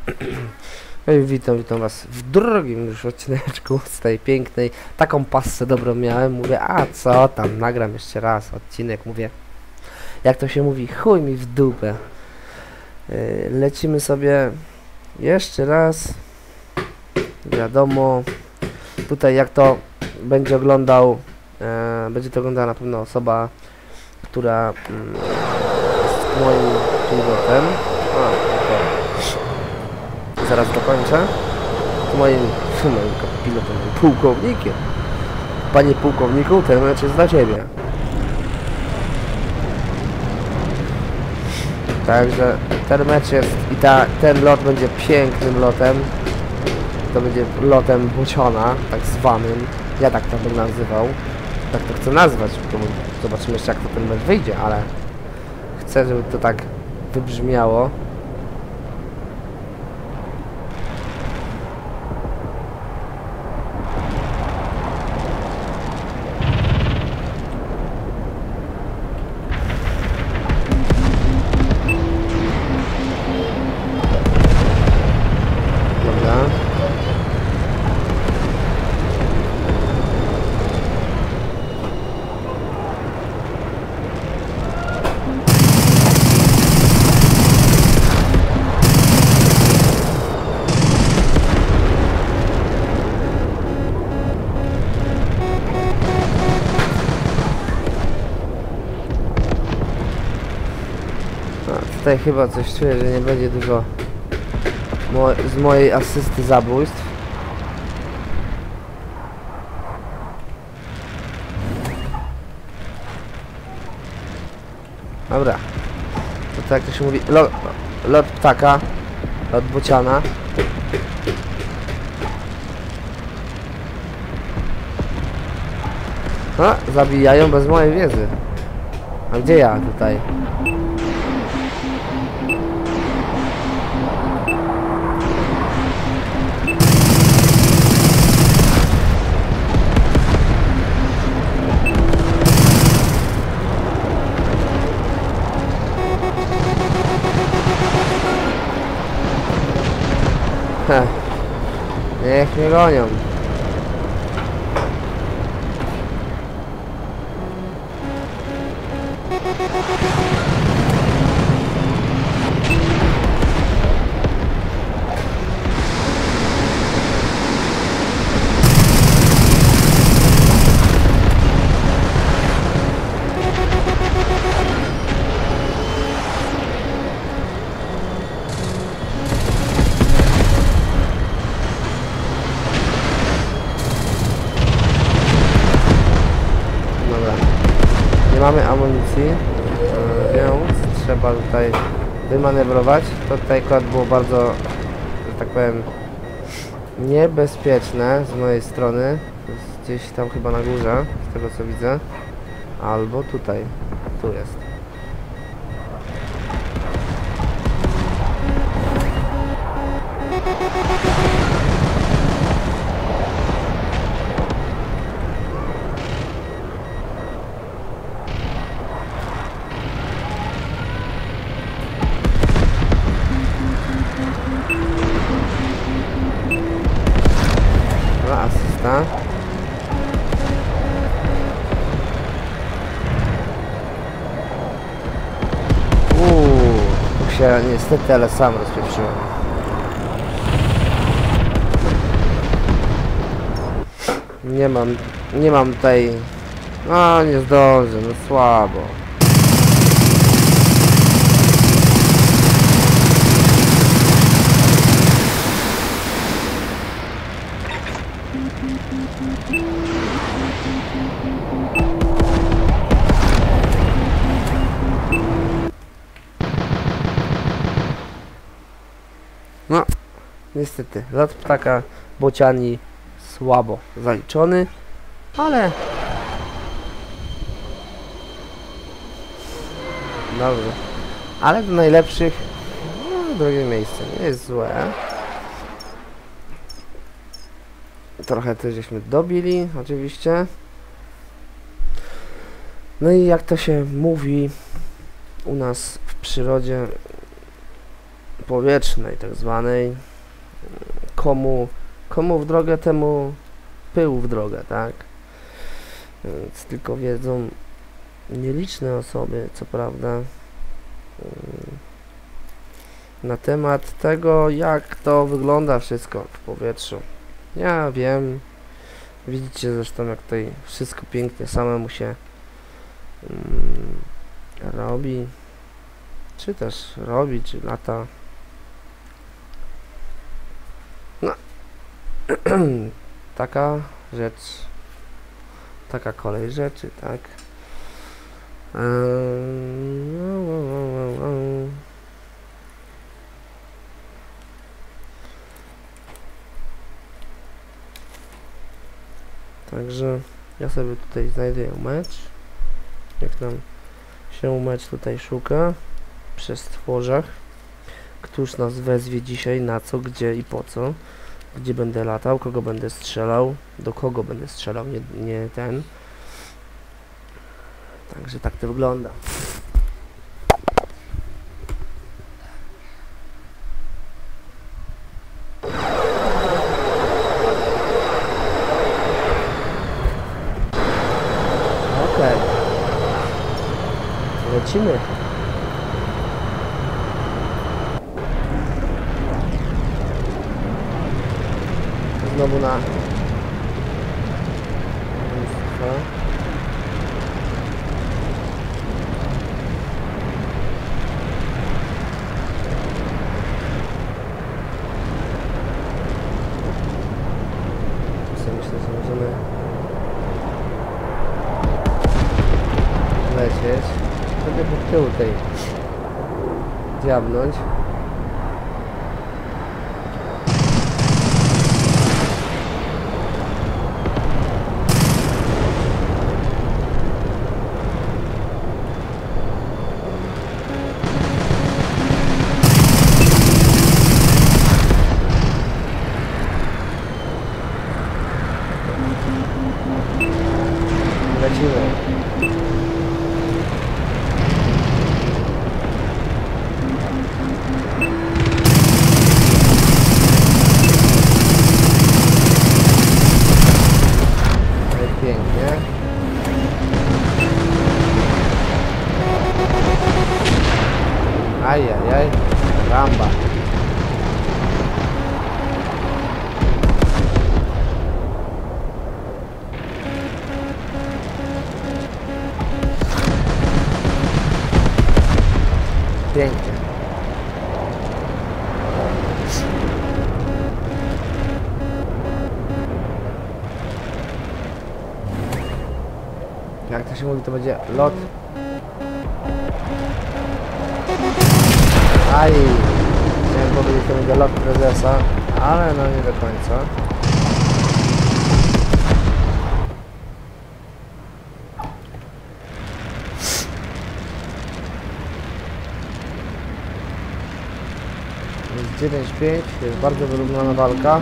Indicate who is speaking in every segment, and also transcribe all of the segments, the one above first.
Speaker 1: No i witam was w drugim już odcineczku z tej pięknej, taką passę dobrą miałem, mówię, a co tam, nagram jeszcze raz odcinek, mówię, jak to się mówi, chuj mi w dupę. Lecimy sobie jeszcze raz, wiadomo, tutaj jak to będzie oglądał, będzie to oglądała na pewno osoba, która jest moim pilotem. Zaraz dokończę. Moim pilotem, pułkownikiem. Panie pułkowniku, ten mecz jest dla ciebie. Także ten mecz jest i ten lot będzie pięknym lotem. To będzie lotem Bociana, tak zwanym. Ja tak to bym nazywał. Tak to chcę nazwać. Zobaczymy jeszcze jak to ten mecz wyjdzie, ale chcę, żeby to tak wybrzmiało. Tutaj chyba coś czuję, że nie będzie dużo z mojej asysty zabójstw. Dobra. To jak to się mówi, lot ptaka, lot bociana. No, zabijają bez mojej wiedzy. A gdzie ja tutaj? Niech mnie gonią. Mamy amunicji, więc trzeba tutaj wymanewrować. To tutaj akurat było bardzo, że tak powiem, niebezpieczne z mojej strony. Gdzieś tam chyba na górze, z tego co widzę. Albo tutaj, tu jest. Asysta. Tu się niestety, ale sam rozpieprzyłem. Nie mam tutaj... No, nie zdążę, no słabo. No, niestety, lot ptaka bociani słabo zaliczony, ale... Dobrze. Ale do najlepszych... No, drugie miejsce nie jest złe. Trochę też żeśmy dobili, oczywiście. No i jak to się mówi u nas w przyrodzie, powietrznej, tak zwanej. Komu w drogę, temu pył w drogę, tak? Więc tylko wiedzą nieliczne osoby, co prawda, na temat tego, jak to wygląda wszystko w powietrzu. Ja wiem, widzicie zresztą, jak tutaj wszystko pięknie samemu się robi, czy też robi, czy lata. No, taka rzecz, taka kolej rzeczy, tak. Także ja sobie tutaj znajduję mecz. Jak nam się mecz tutaj szuka przez stworzach. Któż nas wezwie dzisiaj, na co, gdzie i po co. Gdzie będę latał, kogo będę strzelał, do kogo będę strzelał, nie ten. Także tak to wygląda. Okej. Lecimy. Znowu na myślę, że możemy lecieć. Będę po tyłu tej diabnąć. Lecimy. Pięknie. Ajajaj, ramba. Pięknie. Jak to się mówi, to będzie lot. Aj! Chciałem powiedzieć, to będzie lot prezesa, ale no nie do końca. Jest 9-5, jest bardzo wyrównana walka.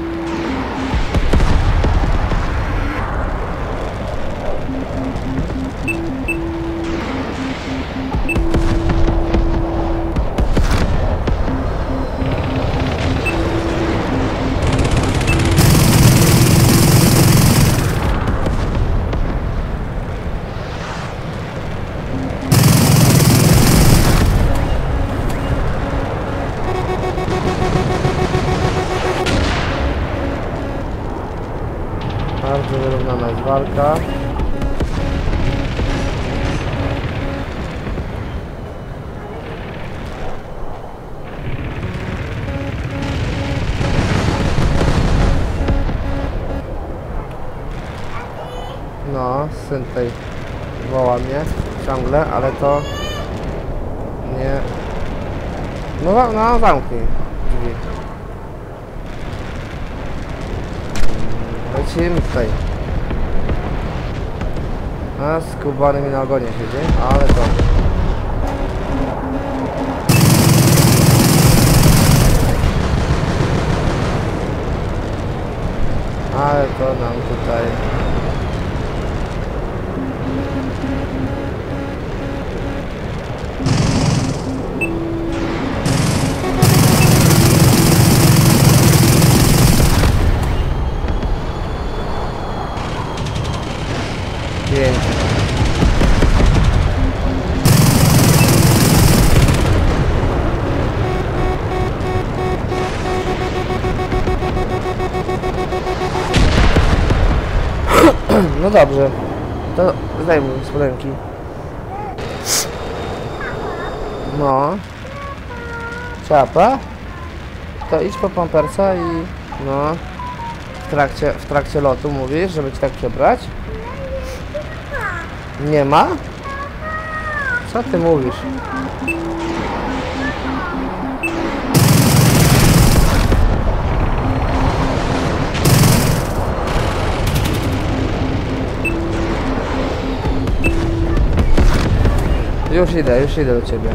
Speaker 1: Bardzo wyrównana jest walka. No, syn tutaj woła mnie ciągle, ale to nie... No, zamknij drzwi. Lecimy tutaj. A skubany mi na ogonie siedzi, ale to... Ale to nam tutaj... No dobrze. To zdejmuj spodenki. No. Czapa. To idź po pampersa i... No. W trakcie lotu mówisz, żeby ci tak przebrać? Nie ma? Co ty mówisz? Już idę do ciebie.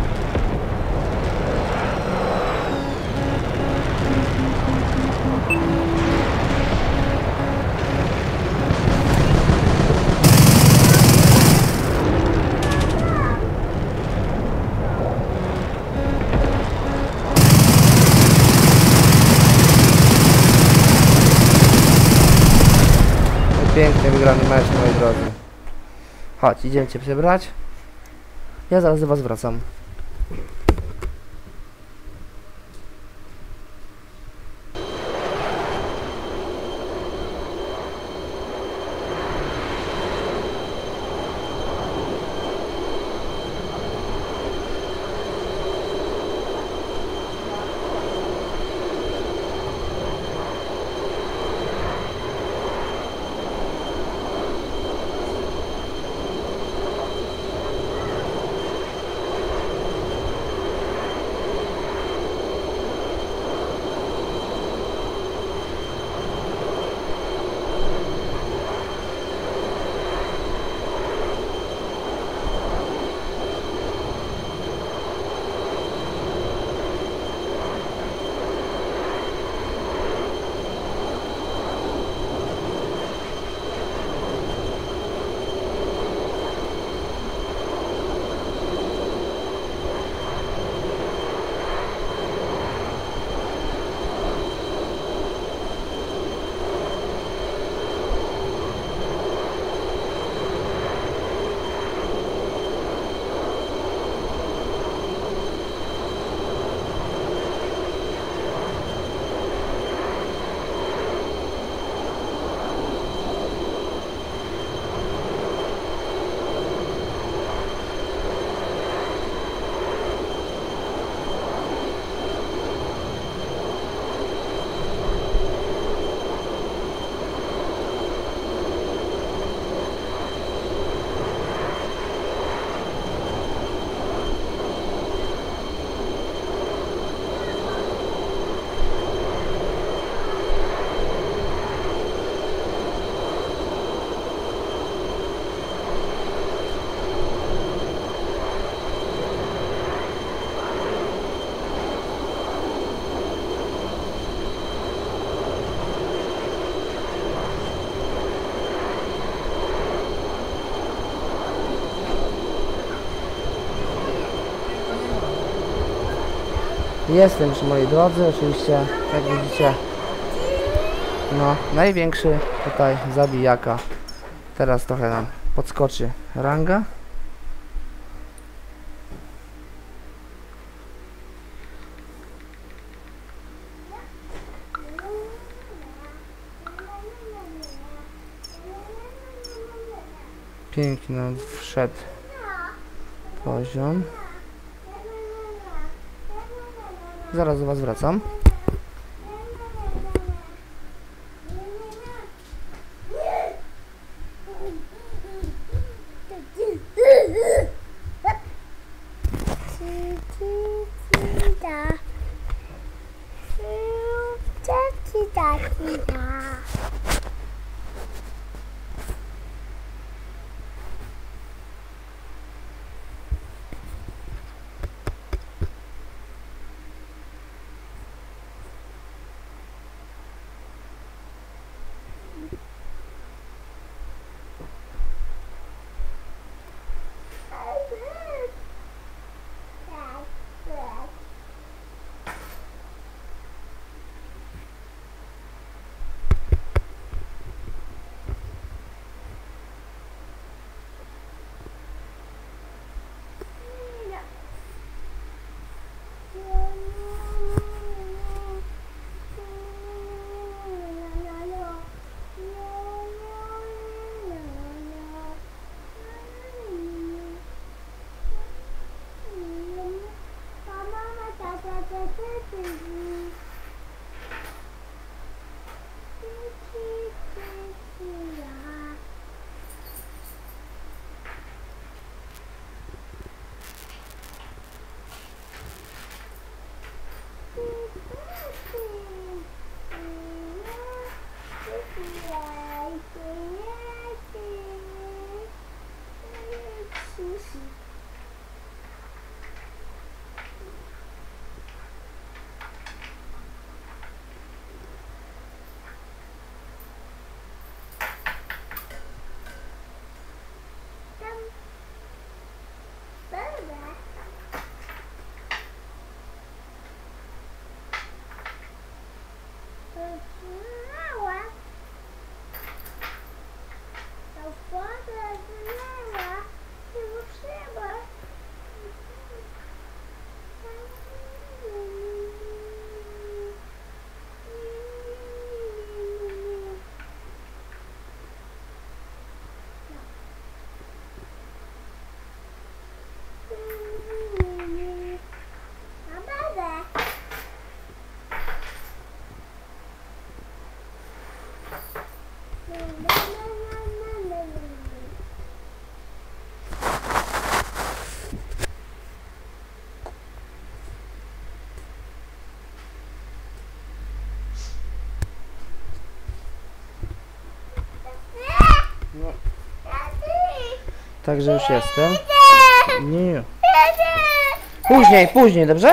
Speaker 1: Pięknie wygrany mecz, moi drodzy. Chodź, idziemy cię przebrać. Ja zaraz do was wracam. Jestem już, moi drodzy, oczywiście, jak widzicie, no, największy tutaj zabijaka. Teraz trochę nam podskoczy ranga. Pięknie nam wszedł poziom. Zaraz do was wracam. No. Także już jestem. Nie. Później, dobrze?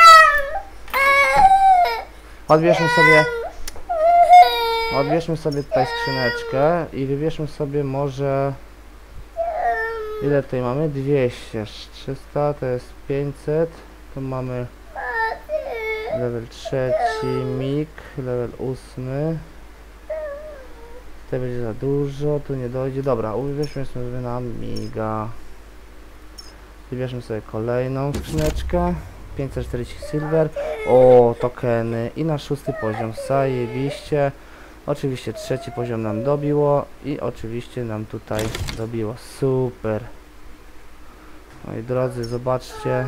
Speaker 1: Odbierzmy sobie tutaj skrzyneczkę i wybierzmy sobie może... Ile tutaj mamy? 200, 300, to jest 500. Tu mamy level 3, mig, level 8. Tutaj będzie za dużo, tu nie dojdzie. Dobra, wybierzmy sobie na miga. Wybierzmy sobie kolejną skrzyneczkę. 540 silver. O, tokeny. I na 6. poziom. Zajebiście. Oczywiście 3. poziom nam dobiło. I oczywiście nam tutaj dobiło. Super. Moi drodzy, zobaczcie.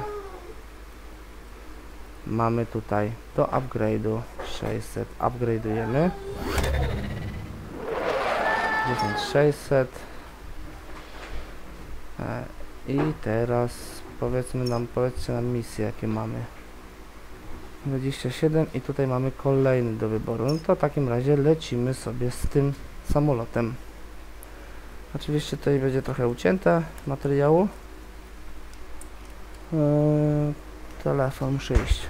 Speaker 1: Mamy tutaj do upgrade'u 600. Upgrade'ujemy. 10600. I teraz powiedzcie nam misje, jakie mamy. 27 i tutaj mamy kolejny do wyboru. No to w takim razie lecimy sobie z tym samolotem. Oczywiście tutaj będzie trochę ucięte materiału. Telefon muszę iść.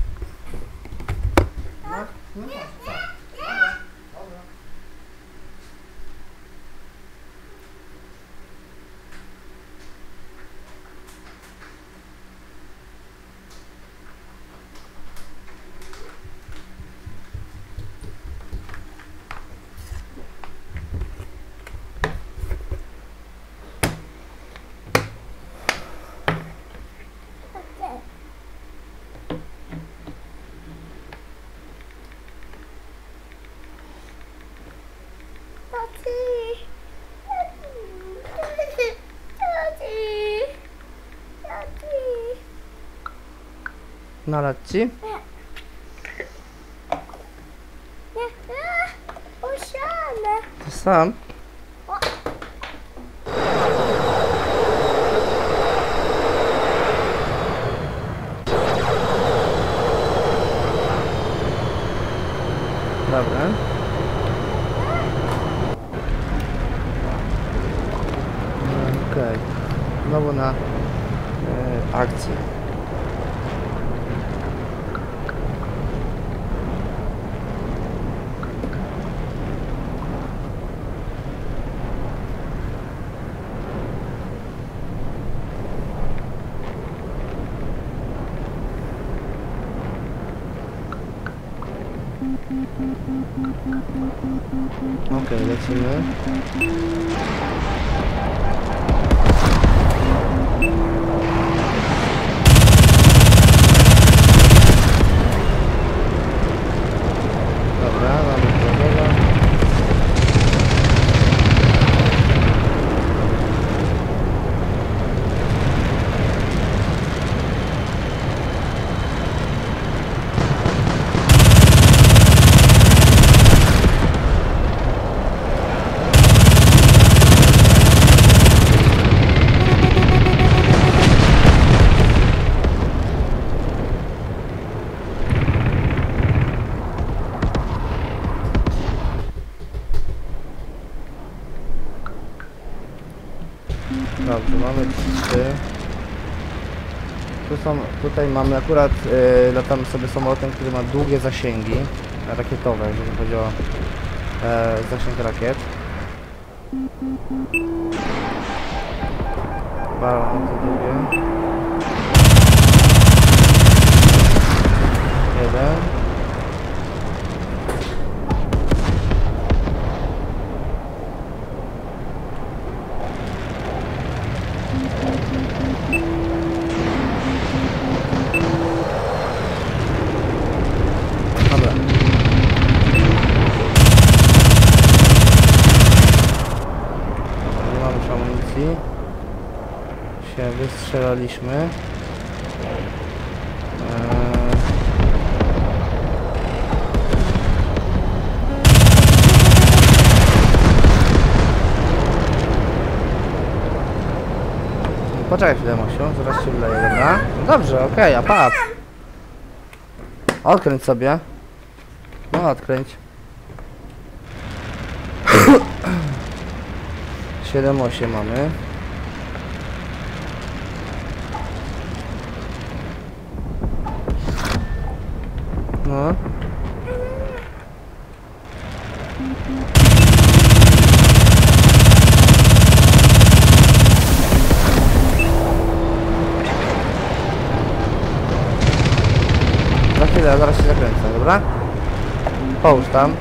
Speaker 1: Nalać ci? Ty sam? Dobra. Okej. Znowu na akcję. Okej, lecimy. Dobra, mamy problem. Dobrze, mamy 3. Tutaj mamy akurat, latamy sobie samolotem, który ma długie zasięgi rakietowe, jeżeli chodzi o zasięg rakiet. Bardzo długie. 1. Się wystrzelaliśmy. Poczekaj chwilę, Mosiu, zaraz się wleję, dobra? No dobrze, okej, a pap. Odkręć sobie. No, odkręć. 7-8 mamy. No. Za chwilę, zaraz się zakręcę, dobra? Połóż tam.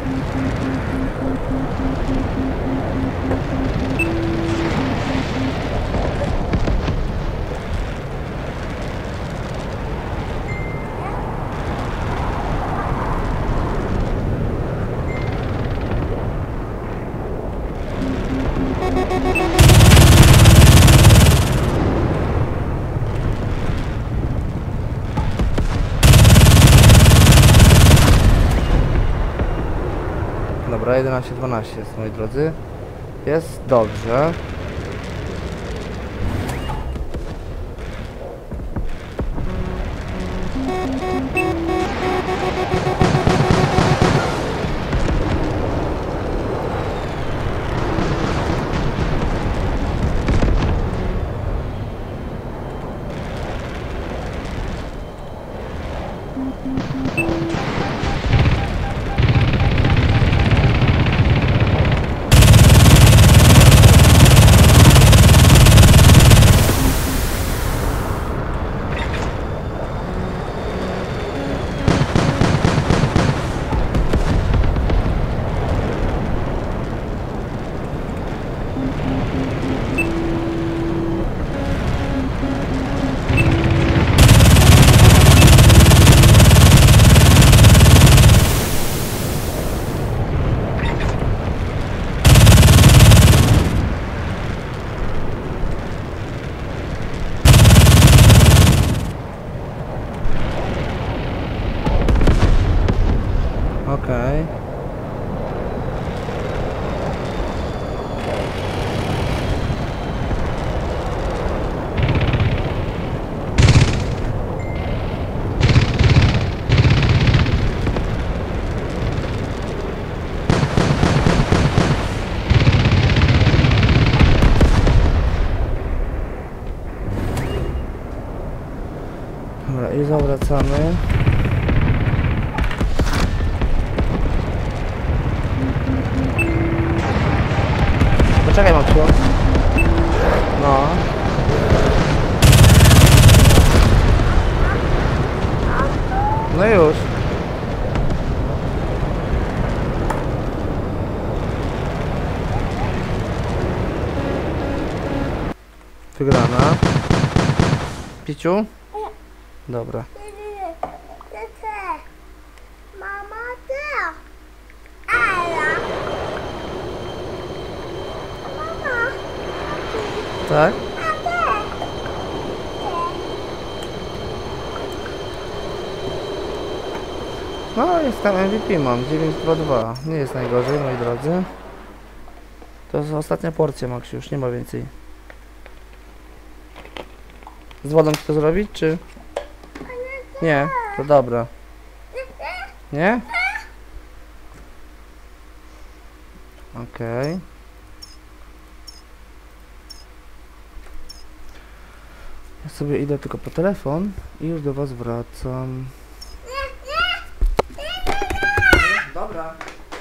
Speaker 1: Dobra, 11-12 jest, moi drodzy. Jest dobrze. Okej. Dobra, i zawracamy. Poczekaj, Maksiu. No. No już. Wygrana. Piciu? Dobra.
Speaker 2: Mama, ty. Ela. Mama.
Speaker 1: Tak? No, jest tam MVP, mam 9-2-2. Nie jest najgorzej, moi drodzy. To jest ostatnia porcja, Maksiu, już nie ma więcej. Z wodą ci to zrobić, czy? Nie, to dobra. Nie? Okej. Ja sobie idę tylko po telefon i już do was wracam. Dobra.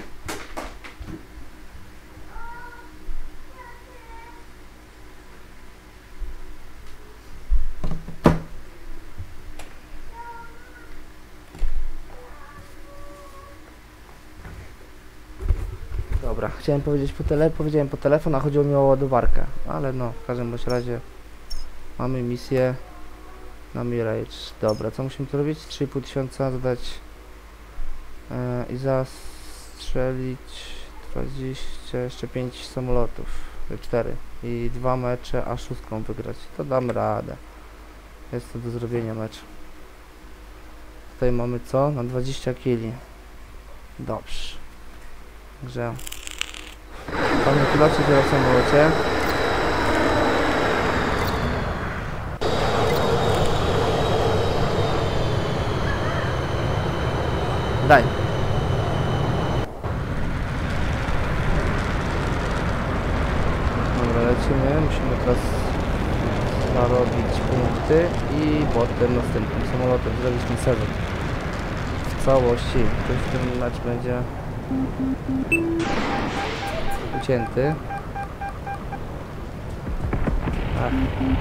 Speaker 1: Dobra, chciałem powiedzieć powiedziałem po telefon, a chodziło mi o ładowarkę, ale no, w każdym bądź razie mamy misję na Mirage. Dobra, co musimy tu robić? 3500 zadać i zastrzelić 20, jeszcze 5 samolotów, 4 i 2 mecze, a 6 wygrać. To damy radę. Jest to do zrobienia mecz. Tutaj mamy co? Na 20 kili. Dobrze. Także panie pilocie, teraz w samolocie. Daj. Dobra, lecimy. Musimy teraz zarobić punkty i potem następnym samolotem zrobić ten sezon w całości. To już ten mecz będzie ucięty. Ach.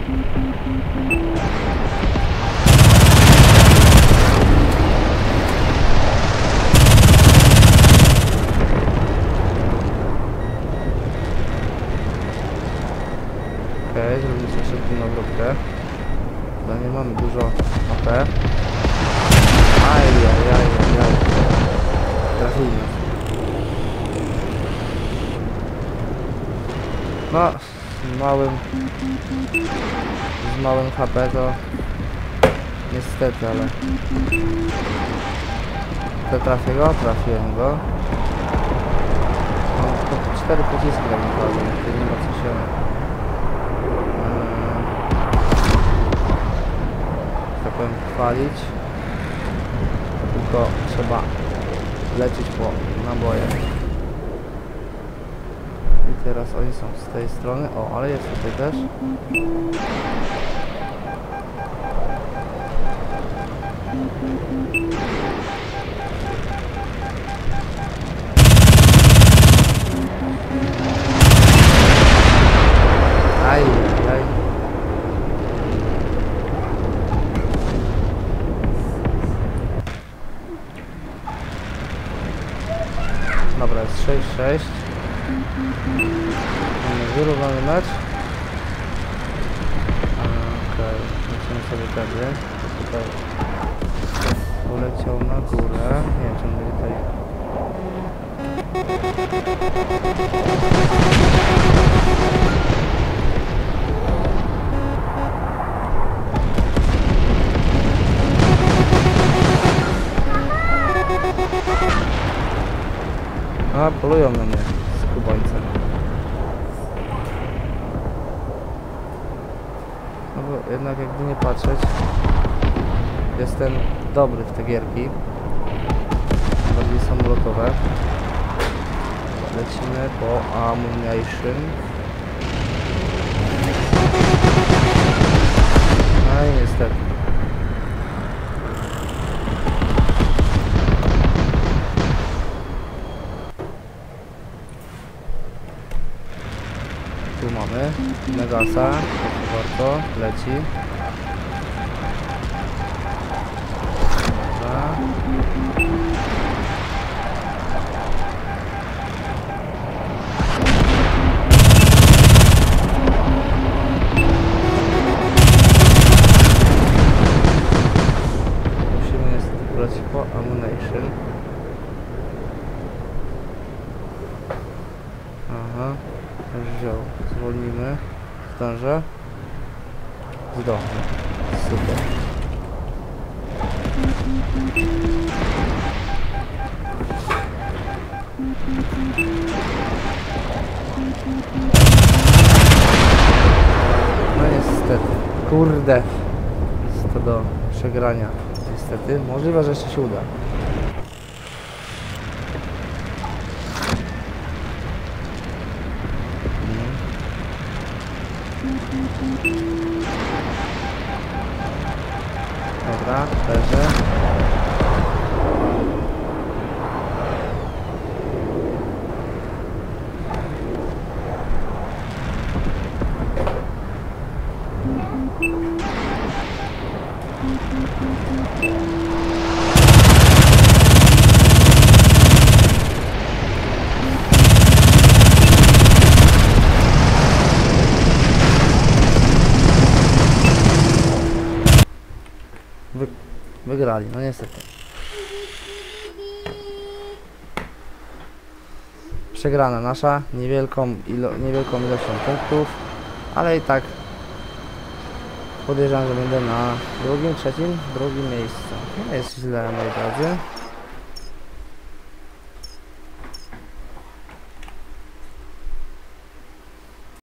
Speaker 1: Okej, zrobimy sobie szybką nawrotkę. Chyba nie mamy dużo AP. Ajajajajaj. Trafili. No, z małym HP to niestety, ale to trafię go? Trafiłem go. Mam tylko 4 pociski tak naprawdę, nie ma co się tak powiem chwalić, tylko trzeba lecieć po naboje. I teraz oni są z tej strony. O, ale jest tutaj też. Aj. Dobra, jest 6-6. Mamy wyrównany mecz. Okej, lecimy sobie wtedy. Tutaj poleciał na górę. Nie wiem, czy on będzie tutaj. A, polują na mnie z kubańcem. No bo jednak jakby nie patrzeć, jestem dobry w te gierki. Bardziej samolotowe. Lecimy po ammunition. No i niestety. Tu mamy Negasa, proszę bardzo, leci. Dobra. Musimy niestety polecieć po ammunition. Aha. Wziął. Zwolnimy. Zdążę. Zdążę. Super. No niestety. Kurde. Jest to do przegrania. Niestety. Możliwe, że jeszcze się uda. Dobra, leży. Wygrali, no niestety. Przegrana nasza, niewielką ilością punktów, ale i tak podejrzewam, że będę na drugim miejscu. Nie jest źle, moi drodzy.